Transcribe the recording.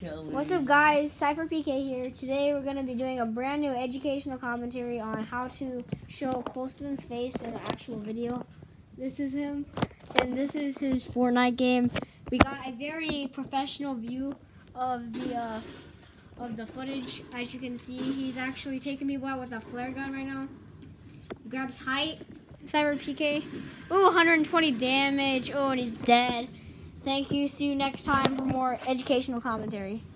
What's up, guys? Cypher PK here. Today we're going to be doing a brand new educational commentary on how to show Colston's face in an actual video. This is him, and this is his Fortnite game. We got a very professional view of the footage. As you can see, he's actually taking people out with a flare gun right now. He grabs height. Cypher PK. Ooh, 120 damage. Oh, and he's dead. Thank you. See you next time for more educational commentary.